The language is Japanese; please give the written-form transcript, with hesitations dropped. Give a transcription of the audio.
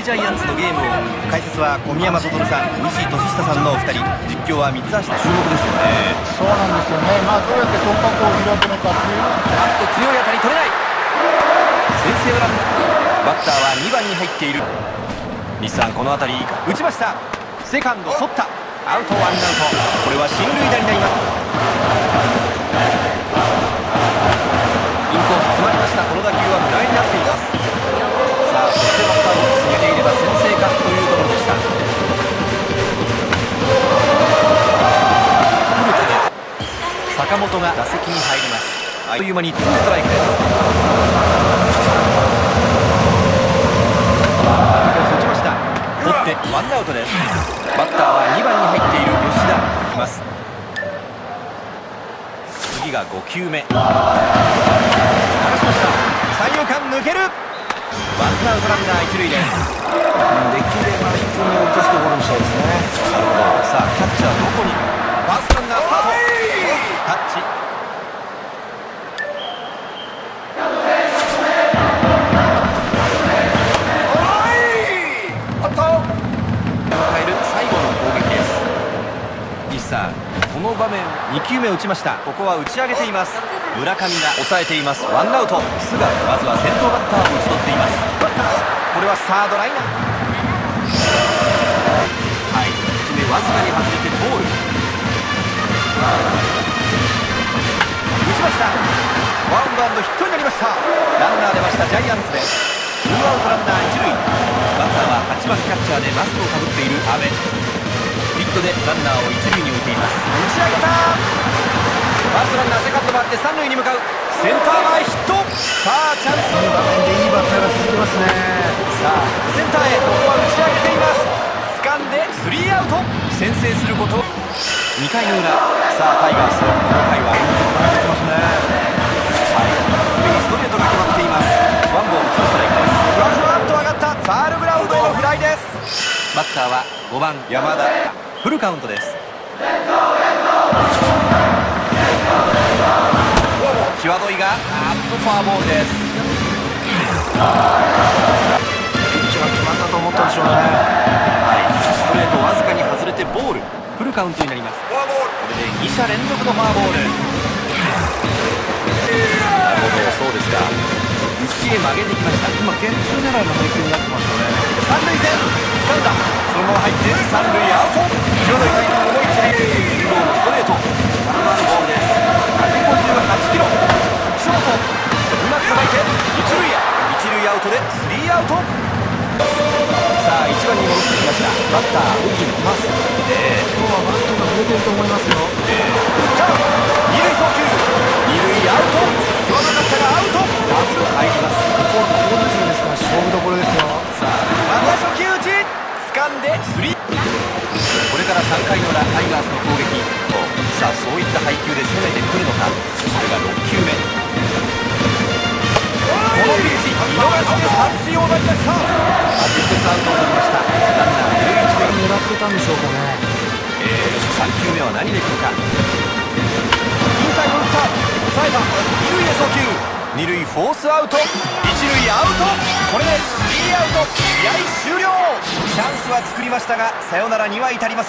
ジャイアンツのゲームを解説は小宮山悟さん、西俊久さんのお二人、実況は三橋田注目ですよね。 そうなんですよね。どうやって突破口を開くのかっていうのは強い当たり取れない。先制をランナー、バッターは2番に入っている。西さん、この当たり打ちました。セカンド取った。アウト、ワンアウト。これは進塁打になります。インコース詰まりました。この打球はフライになっています。さあ、そしてバッターボックスに入れれば先制かというところでした。フルテで坂本が打席に入ります。あっという間に2ストライクです。打ちました。取ってワンアウトです。バッターは2番に入っている吉田います。次が5球目。流しました。三遊間抜ける。ワンアウトランナー一塁です。 できれば低めを落とすところにしたいですね。 なるほど。さあ、キャッチャーどこに。ファーストランナースタート。タッチ。さあ、この場面2球目打ちました。ここは打ち上げています。村上が抑えています。ワンアウト。菅野、まずは先頭バッターを打ち取っています。これはサードライナー。はい、低めわずかに外れてボール。打ちました。ワンバウンドヒットになりました。ランナー出ました。ジャイアンツです。ツーアウトランナー一塁。バッターは8番キャッチャーでマスクをかぶっている阿部。ヒットでランナーを一塁に置いています。打ち上げた。ファーストランナーセカンド回って三塁に向かう。センター前ヒット。さあ、チャンス。 いい場面でいいバッターが続きますね。 さあ、センターへ。ここは打ち上げています。掴んでスリーアウト。先制すること。2回の裏。さあ、タイガースこの回は入ってきますね。 はい、上にストレートが決まっています。ワンボールツーストライクです。ふわふわっと上がったファールグラウンドへのフライです。バッターは5番山田。フルカウントです。際どいがフォアボールです。 ピッチが決まったと思ったでしょうね。 はい、ストレートわずかに外れてボール。フルカウントになります。これで2者連続のフォアボール。なるほど、そうですか。内へ曲げてきました。 今ゲッツー狙いの配球になってますよね。 三塁線掴んだ。そのまま入って三塁アウト。際どいタイミング、思い切り9号のストレート。力のあるボールです。158キロ。ショートうまくさばいて一塁へ。一塁アウトでスリーアウト。さあ、1番に戻ってきました。バッター荻野。 今日はバットが触れてると思いますよ。 二塁送球。二塁アウト。際どかったがアウト。ダブル入ります。 ここ好打順ですから勝負どころですよ。 さあ、また初球打ち。掴んでスリー。これから3回の裏、タイガースの攻撃。さあ、そういった配球で攻めてくるのか。これが6球目。このピンチ、見逃して三振を奪いました。あと1つアウトを取りました。ランナー塁一塁。 狙ってたんでしょうかね。 3球目は何で来るか。インサイド打った。抑えた。二塁へ送球。二塁フォースアウト。一塁アウト。これでスリーアウト。試合終了。チャンスは作りましたが、サヨナラには至りません。